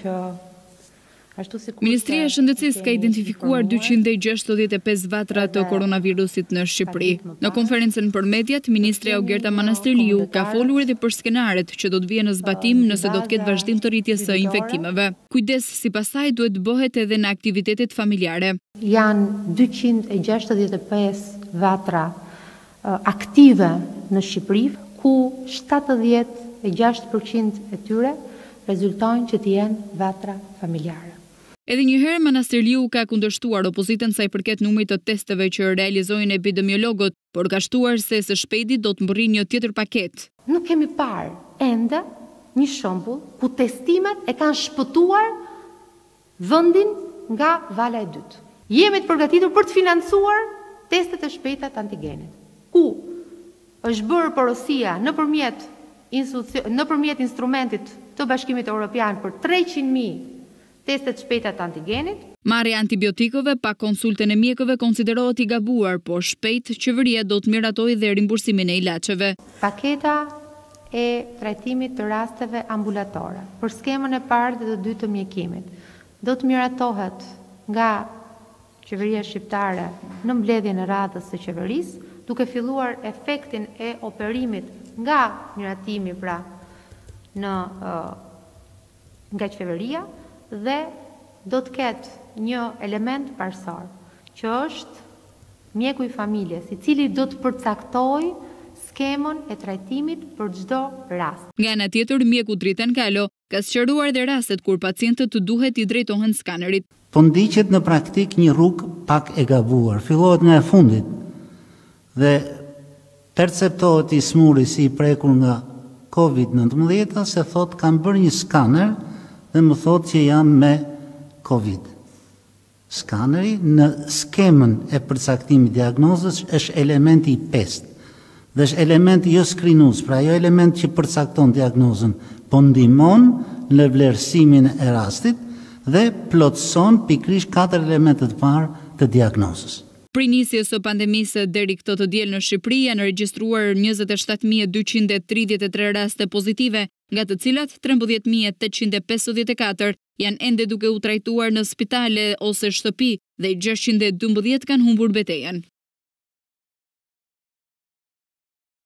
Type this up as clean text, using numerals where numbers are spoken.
që Ministria e Shëndetësisë ka identifikuar 265 vatra të koronavirusit në Shqipëri. Në konferencën për mediat, ministre Augerta Manastirliu ka folur edhe për skenaret që do të vijë në zbatim nëse do të ketë vazhdim të rritjes së infektimeve. Kujdes sipas saj duhet bëhet edhe në aktivitetet familjare. Janë 265 vatra aktive në Shqipëri, ku 76% e tyre rezultojnë që të jenë vatra familjare. Edhe njëherë Manastirliu ka kundërshtuar opozitën sa i përket numrit të testeve që realizojnë epidemiologët, por ka shtuar se së shpejti do të mbërrijë një tjetër paketë. Nuk kemi parë ende një shembull ku testimet e kanë shpëtuar vendin nga vala e dytë. Jemi të përgatitur për të financuar testet e shpejta të antigenit, ku është bërë porosia nëpërmjet instrumentit të Bashkimit Evropian për 300.000 testet shpejta të antigenit. Marrja antibiotikove pa konsultën e mjekëve konsiderohet i gabuar, por shpejt qeveria do të miratojë dhe rimbursimin e ilaçeve. Paketa e trajtimit të rasteve ambulatore për skemën e parë dhe të dytë të mjekimit do të miratohet nga qeveria shqiptare në mbledhjen e radhës së qeverisë, duke filluar efektin e operimit nga miratimi pra nga qeveria, dhe do të ketë një element parsor, që është mjeku i familjes, i cili do të përcaktojë skemën e trajtimit për çdo rast. Nga ana tjetër, mjeku Driten Kalo ka sqaruar dhe rastet kur pacientët duhet i drejtohen skanerit. Po ndiqet në praktik një rrugë pak e gabuar. Fillohet nga e fundit dhe perceptohet i smuri si i prekur nga COVID-19 se thot kanë bërë një skaner dhe më thot që jam me COVID. Skaneri në skemën e përcaktimit diagnozës është elementi i 5 dhe është elementi jo skrinues, pra jo element që përcakton diagnozën, po ndihmon në vlerësimin e rastit dhe plotëson pikërisht 4 elementet të parë të diagnozës. Prej nisjes së pandemisë deri këtë të diel në Shqipëri janë regjistruar 27.233 raste pozitive, nga të cilat 13.854 janë ende duke u trajtuar në spitale ose shtëpi dhe 612 kanë humbur betejën.